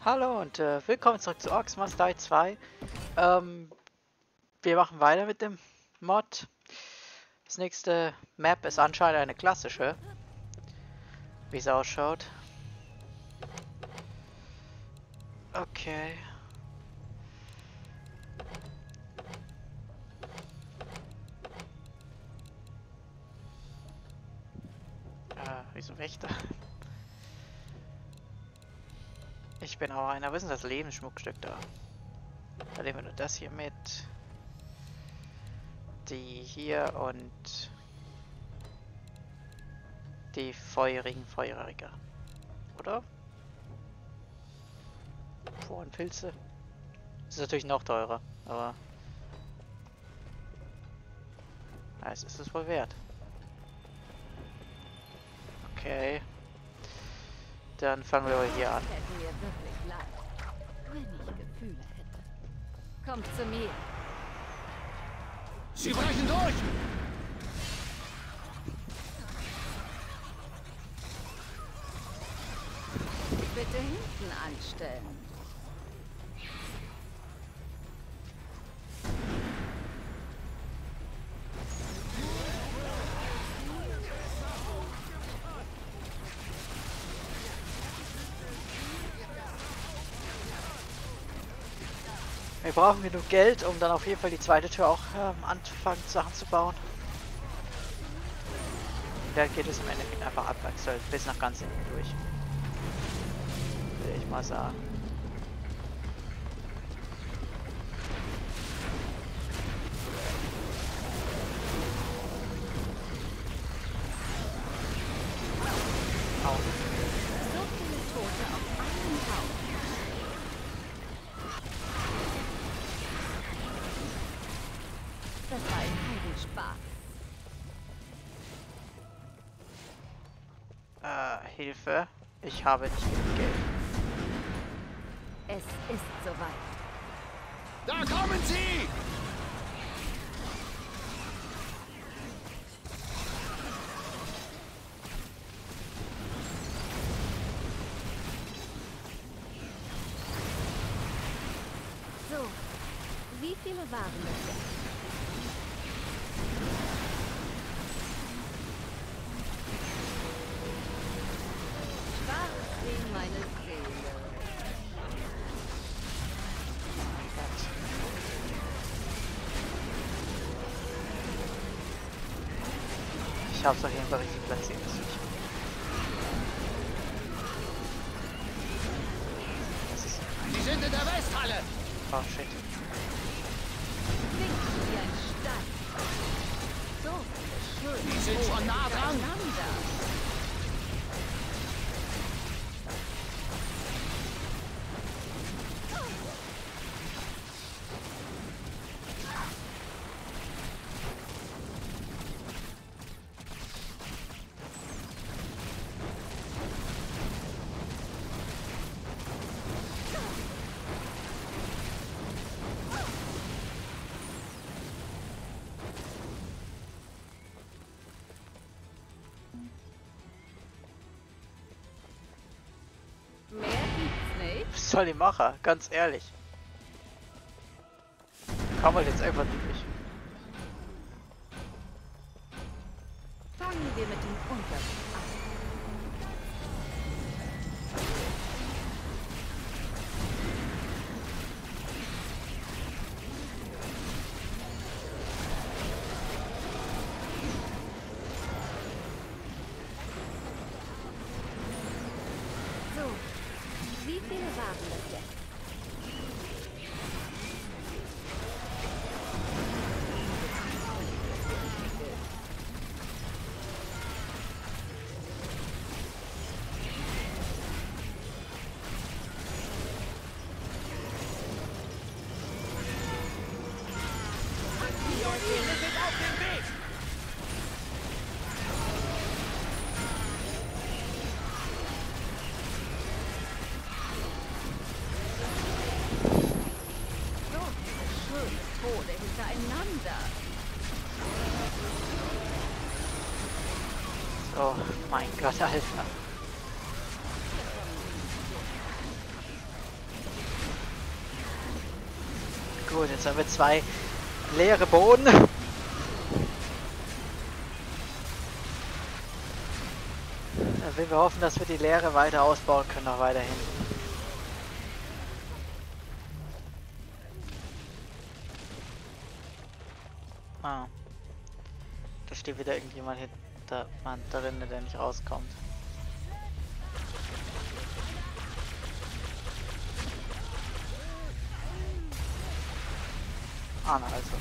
Hallo und willkommen zurück zu Orcs Must Die 2. Wir machen weiter mit dem Mod. Das nächste Map ist anscheinend eine klassische, wie es ausschaut. Okay. Wieso Wächter? Ich bin auch einer. Was ist denn das Lebensschmuckstück da? Da nehmen wir nur das hier mit. Die hier und die feurigen Feuerräger. Oder? Pilze. Das ist natürlich noch teurer, aber es ist es wohl wert. Okay. Dann fangen wir mal hier an. Hätte mir wirklich leid, wenn ich Gefühle hätte. Kommt zu mir. Sie brechen durch! Bitte hinten anstellen. Wir brauchen genug Geld, um dann auf jeden Fall die zweite Tür auch anzufangen, Sachen zu bauen. Da geht es im Endeffekt einfach abwechselnd bis nach ganz hinten durch. Will ich mal sagen. Au. So viele Tote auf einen Haufen. Das war ein Heidenspaß. Hilfe. Ich habe nicht genug Geld. Es ist soweit. Da kommen sie! So, wie viele waren das jetzt? Schwarz wie meine Seele. Oh mein Gott. Ich habe es auf jeden Fall richtig platziert. Das ist... Sie sind in der Westhalle! Oh shit. Klingt wie ein Stein. So viele schön. Die sind schon nah dran! Mehr gibt's nicht. Was soll die Macher? Ganz ehrlich. Kann man jetzt einfach durch. Fangen wir mit dem Unterricht an. So, wie viele waren das jetzt? Wir sind auf dem Weg! So viele schöne Tode hintereinander. Oh mein Gott, Alter. Gut, jetzt haben wir 2 leere Boden. Dann will wir hoffen, dass wir die Leere weiter ausbauen können, noch weiterhin. Ah. Da steht wieder irgendjemand hinter Mann drin, der nicht rauskommt. Ah, na also.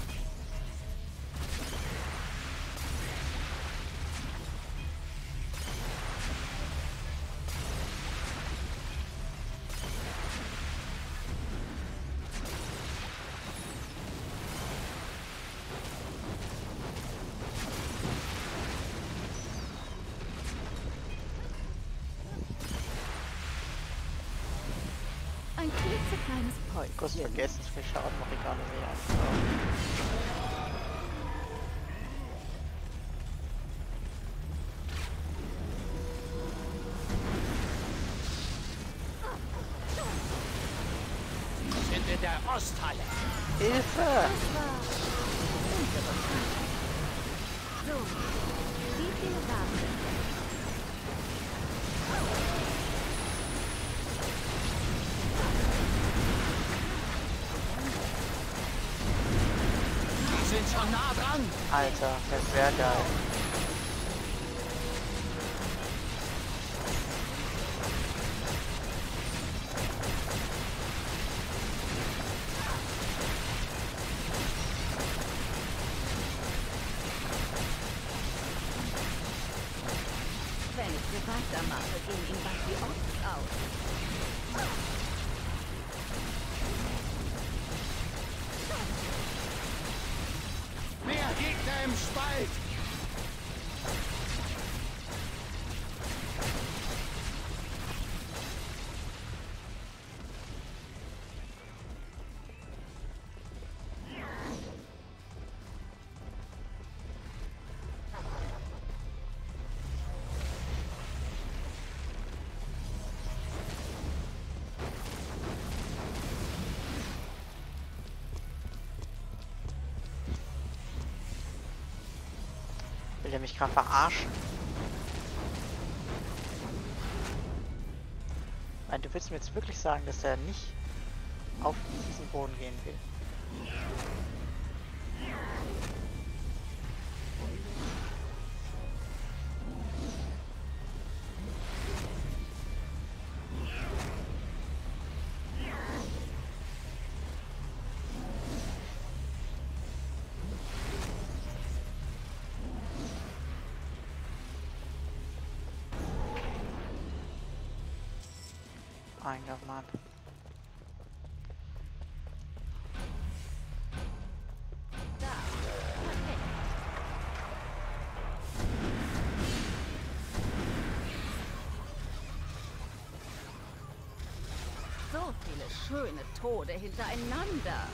Ein klitzekleines Kurz Päuschen. vergessen, wir schauen noch egal wie Wir sind in der Osthalle. Hilfe! Das war unsere Zeit. So, wie viele waren es? Die sind schon nah dran. Alter, das wäre geil. Wenn ich so weitermache, gehen ihm bald die Orks aus. Mehr Gegner im Spalt. Will der mich gerade verarschen? Nein, du willst mir jetzt wirklich sagen, dass er nicht auf diesen Boden gehen will? Mein Gott, Mann. Da, perfekt. So viele schöne Tode hintereinander.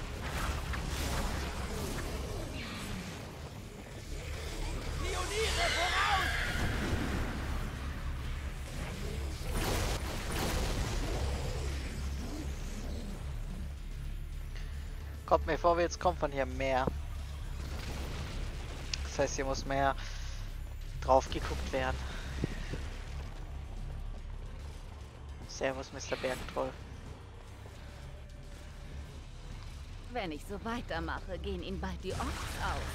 Pioniere voraus! Kommt mir vor, jetzt kommt von hier mehr. Das heißt, hier muss mehr drauf geguckt werden. Servus, Mr. Bergtroll. Wenn ich so weitermache, gehen ihm bald die Orks aus.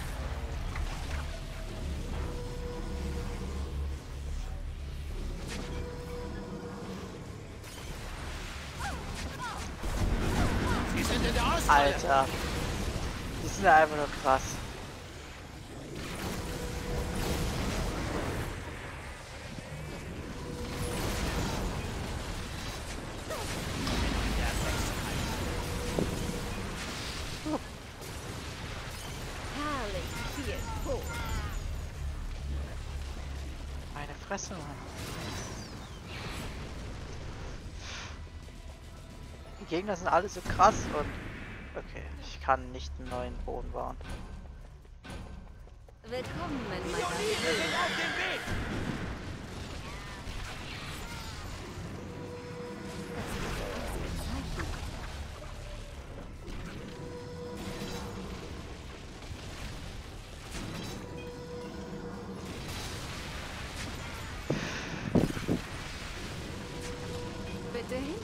Sie sind in der Osthalle. Alter. Die sind ja einfach nur krass. Herrlich viel Tod. Meine Fresse, Mann. Die Gegner sind alle so krass und... Okay, ich kann nicht einen neuen Boden bauen. Willkommen in meiner Pioniere sind auf dem Weg.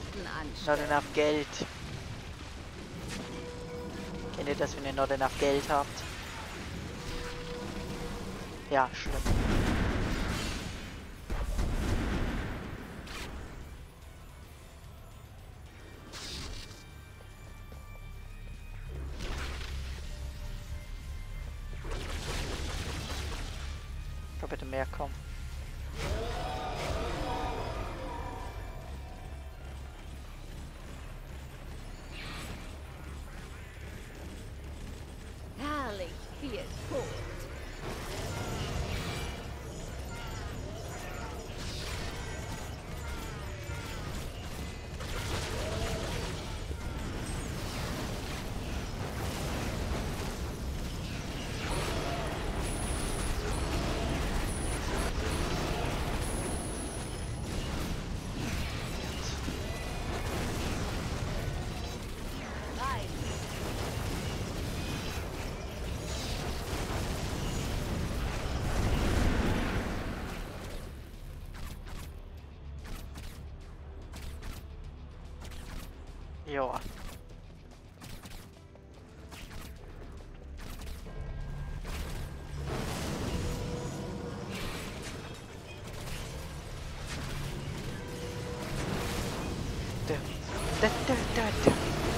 hinten Not anstellen. enough Geld. Kennt ihr das, wenn ihr not enough Geld habt? Ja, schlimm. Da bitte mehr kommen. Herrlich viel Tod. Rein. Joa. Da, da, da, da, da.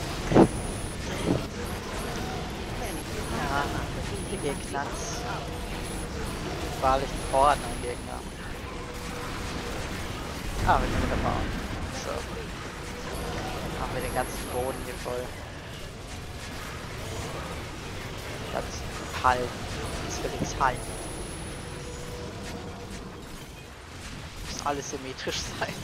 Wenn ich es Ja, weitermache, gehen die die Buffy Gegner. Ops aus. Wahrlich Orden ein Gegner. Ah, wir sind wieder bauen. So. Machen wir den ganzen Boden hier voll. Das ist halten. Das will ich halten. Muss alles symmetrisch sein.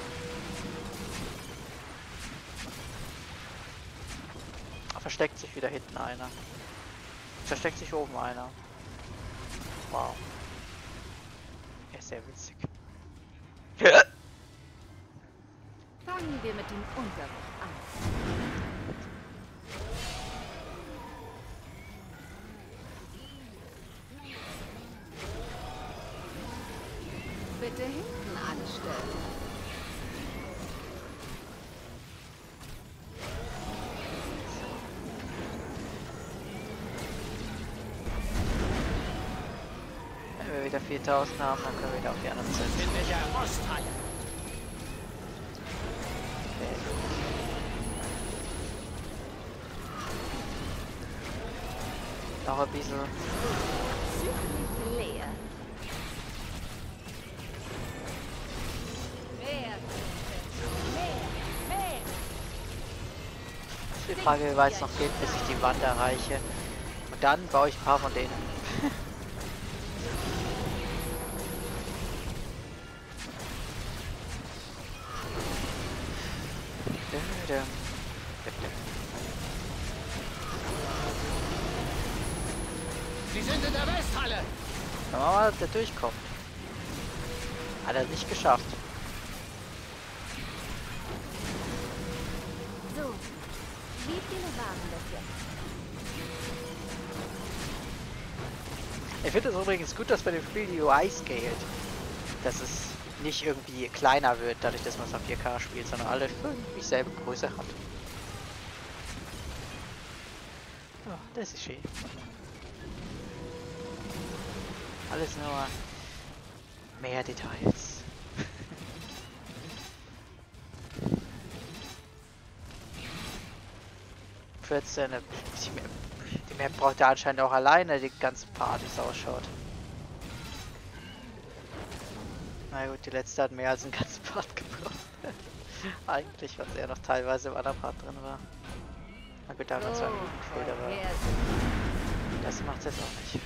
Versteckt sich wieder hinten einer. Versteckt sich oben einer. Wow. Er ist sehr witzig. Fangen wir mit dem Unterricht an. Bitte hinten anstellen. Wenn wir wieder 4000 haben, dann können wir wieder auf die anderen Seite. Finde der Osthalle. Okay. Noch ein bisschen. Ziemlich leer. Mehr. Die Frage, wie weit es noch geht, bis ich die Wand erreiche. Und dann baue ich ein paar von denen. Sie sind in der Westhalle. Schauen wir mal, ob der durchkommt. Hat er nicht geschafft. So, wie viele waren das jetzt? Ich finde es übrigens gut, dass bei dem Spiel die UI scaled. Dass es nicht irgendwie kleiner wird, dadurch, dass man es auf 4K spielt, sondern alle irgendwie dieselbe Größe hat. Oh, das ist schön. Alles nur mehr Details. Die Map braucht ja anscheinend auch alleine die ganzen Partys ausschaut. Na gut, die letzte hat mehr als einen ganzen Part gebraucht. Eigentlich, was eher noch teilweise im anderen Part drin war. Na gut, da haben wir zwar gefühlt, aber das macht es jetzt auch nicht.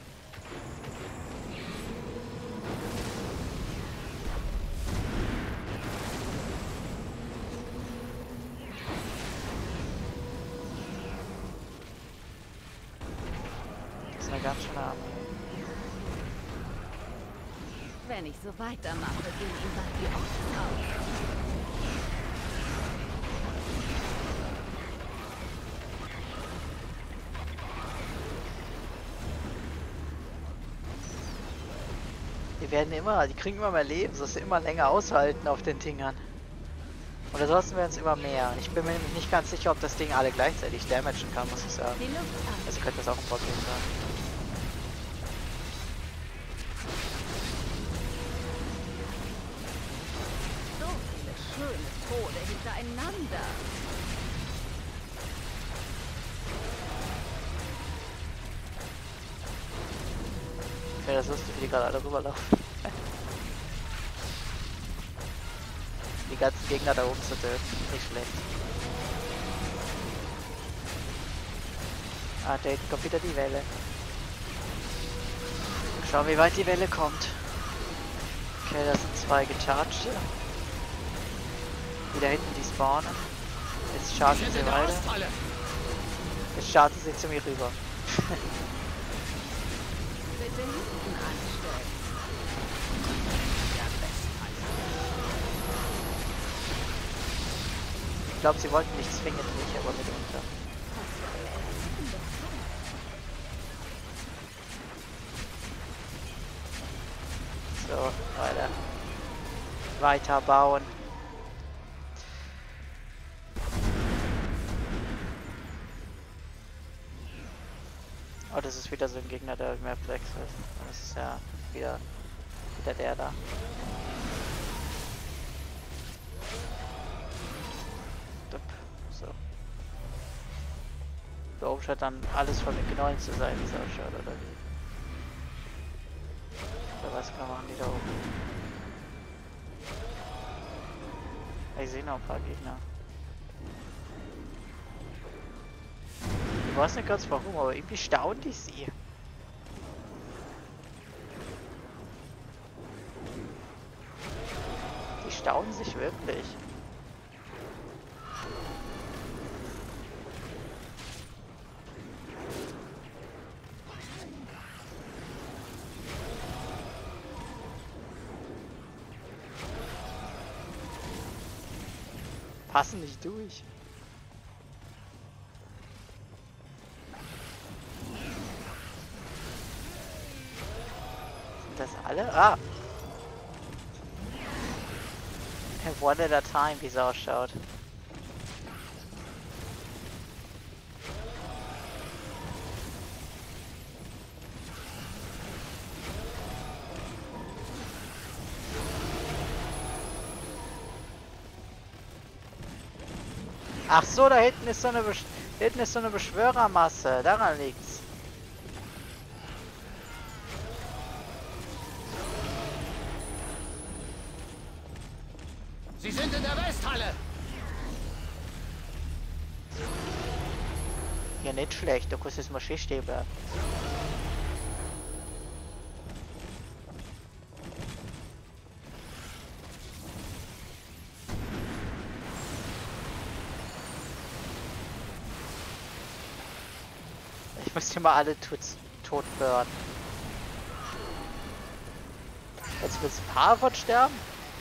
Das ist eine ganz schöne Arme. Wenn ich so weitermache, gehen ihm bald die Ops aus. Die kriegen immer mehr Leben, dass sie immer länger aushalten auf den Dingern. Und ansonsten werden es immer mehr. Ich bin mir nämlich nicht ganz sicher, ob das Ding alle gleichzeitig damagen kann, muss ich sagen. Die Luft ab. Also könnte das auch ein Problem sein. So viele schöne Tode hintereinander. Okay, das ist lustig, wie die gerade alle rüberlaufen. Die ganzen Gegner da oben zu töten. Nicht schlecht. Ah, da hinten kommt wieder die Welle. Schau, wie weit die Welle kommt. Okay, das sind zwei gechargte. Die da hinten, die spawnen. Jetzt chargen sie weiter. Jetzt chargen sie zu mir rüber. Bitte hinten anstellen. Ich glaube, sie wollten nicht zwingend mich, aber mitunter. So, weiter. Weiter bauen. Oh, das ist wieder so ein Gegner, der mehr Flex ist. Das ist ja wieder der da. So. Da oben scheint dann alles von den Knollen zu sein, wie es ausschaut, oder wie? Oder was machen die da oben? Ich sehe noch ein paar Gegner. Ich weiß nicht ganz warum, aber irgendwie staunt ich sie. Die staunen sich wirklich. Passen nicht durch. Sind das alle? Ah! One at a time, wie es ausschaut. Ach so, da hinten ist so eine Beschwörermasse. Daran liegt's. Sie sind in der Westhalle. Ja, nicht schlecht. Da kannst du jetzt mal schön stehen bleiben. Ich muss hier mal alle tot burnen. Jetzt willst du Harvard sterben?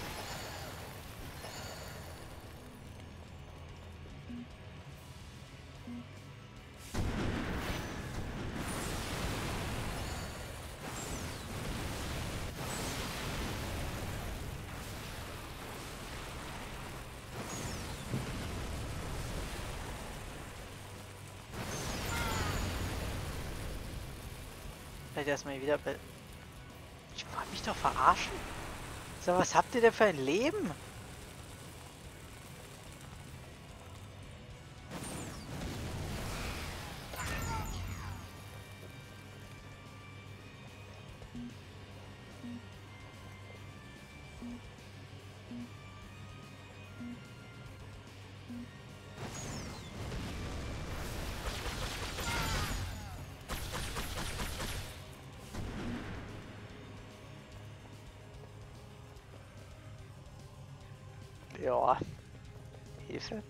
Vielleicht erstmal wieder. Ich wollte mich doch verarschen. So, was habt ihr denn für ein Leben? Ja. Hilfe.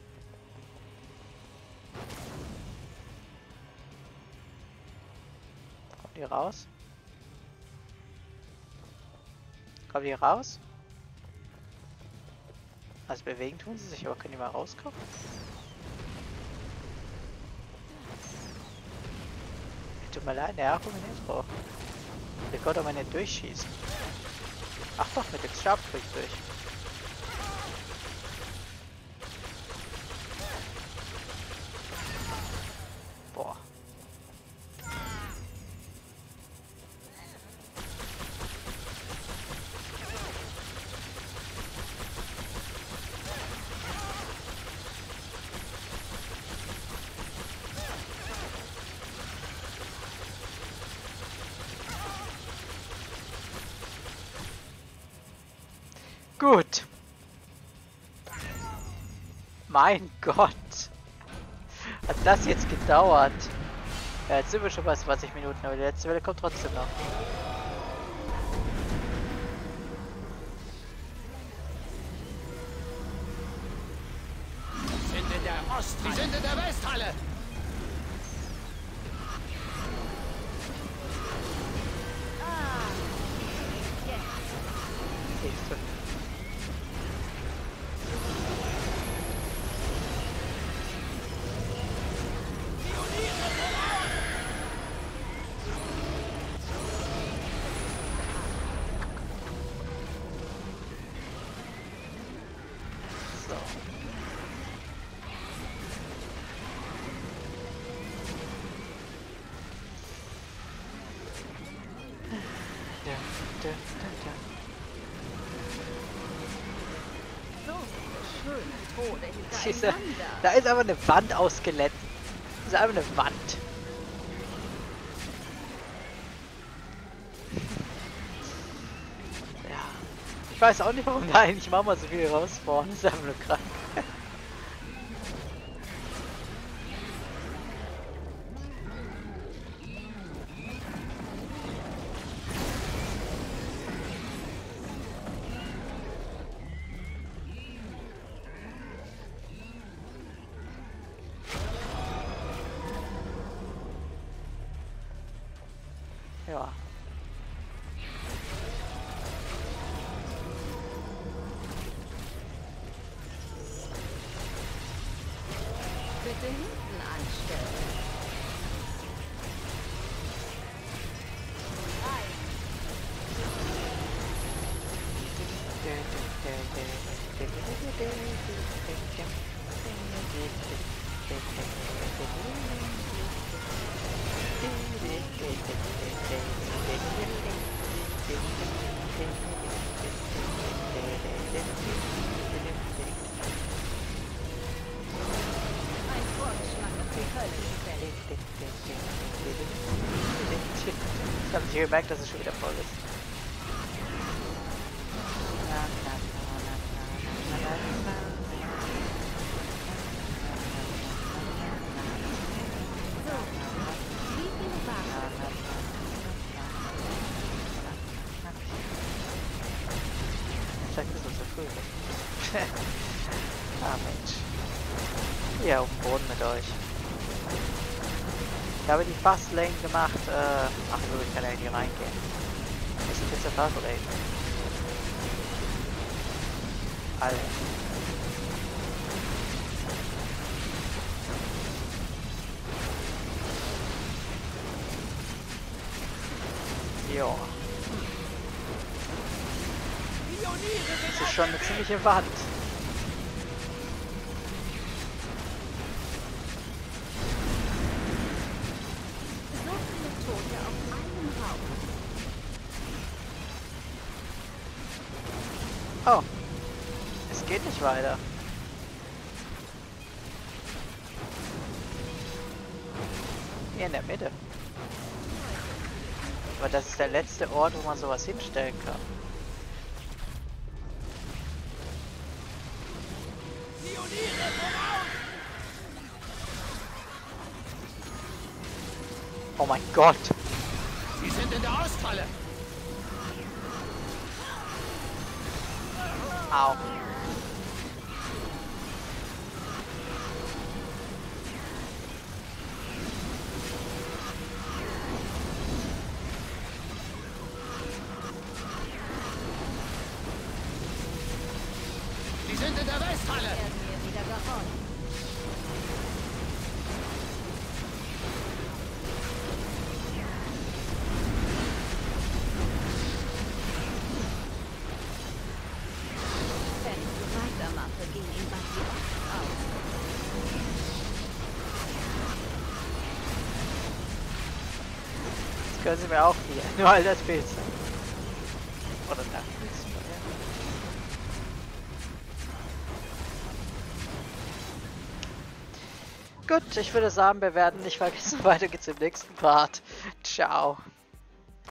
Kommt die raus? Kommt die raus? Also bewegen tun sie sich, aber können die mal rauskommen? Tut mir leid, ja, komm nicht drauf. Wir können aber nicht durchschießen. Ach doch, mit dem Stabfried durch. Gut. Mein Gott. Hat das jetzt gedauert? Ja, jetzt sind wir schon bei 20 Minuten, aber die letzte Welle kommt trotzdem noch. Sind in der Osthalle. Sie sind in der Westhalle. Siehst du. So. So schöne Tode Diese, hintereinander. da ist aber eine Wand aus Skeletten. Das ist einfach eine Wand. Ja. Ich weiß auch nicht, warum da eigentlich Mama so viel rausfahren. Das ist einfach nur krank. Ja. Bitte hinten anstellen. Ein Vorgeschmack auf die Hölle gefällig. Ich habe nicht gemerkt, dass es schon wieder voll ist. So, wie viele waren es? Vielleicht ist es so früh. Ah Mensch. Ja, auf den Boden mit euch. Ich habe die Fastlane gemacht. Ach so, ich kann ja nicht reingehen. Das ist jetzt der Fastlane. Alter. Jo. Das ist schon eine ziemliche Wand. So viele Tote auf einem Haufen. Oh. Es geht nicht weiter. Hier in der Mitte. Aber das ist der letzte Ort, wo man sowas hinstellen kann. Oh mein Gott. Sie sind in der Osthalle. Au. Sie sind in der Westhalle. Werden wir wieder geräumt. Wenn ich so weitermache, gehen ihm bald die Ochs aus. Das können sie mir auch hier. Nur all das Bild. Oder da. Gut, ich würde sagen, wir werden nicht vergessen, weiter geht's im nächsten Part. Ciao.